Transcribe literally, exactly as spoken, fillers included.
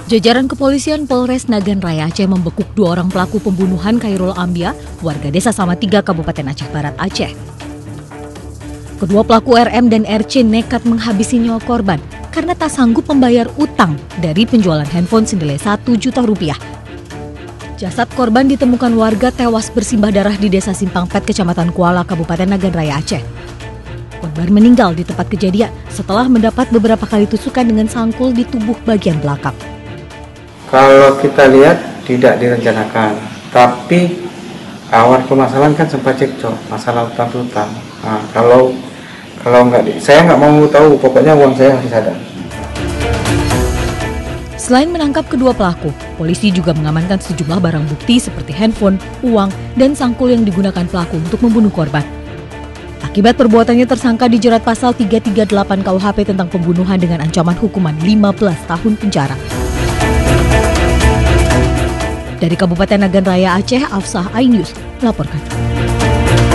Jajaran kepolisian Polres Nagan Raya Aceh membekuk dua orang pelaku pembunuhan Khairul Ambia, warga desa Samatiga, Kabupaten Aceh Barat, Aceh. Kedua pelaku R M dan R C nekat menghabisi nyawa korban karena tak sanggup membayar utang dari penjualan handphone senilai satu juta rupiah. Jasad korban ditemukan warga tewas bersimbah darah di desa Simpang Pet, Kecamatan Kuala, Kabupaten Nagan Raya, Aceh. Korban meninggal di tempat kejadian setelah mendapat beberapa kali tusukan dengan sangkul di tubuh bagian belakang. Kalau kita lihat tidak direncanakan, tapi awal permasalahan kan sempat cekcok masalah utang piutang. Nah, kalau kalau nggak, saya nggak mau tahu, pokoknya uang saya harus ada. Selain menangkap kedua pelaku, polisi juga mengamankan sejumlah barang bukti seperti handphone, uang, dan sangkul yang digunakan pelaku untuk membunuh korban. Akibat perbuatannya, tersangka dijerat pasal tiga tiga delapan K U H P tentang pembunuhan dengan ancaman hukuman lima belas tahun penjara. Dari Kabupaten Nagan Raya, Aceh, Afsah, iNews melaporkan.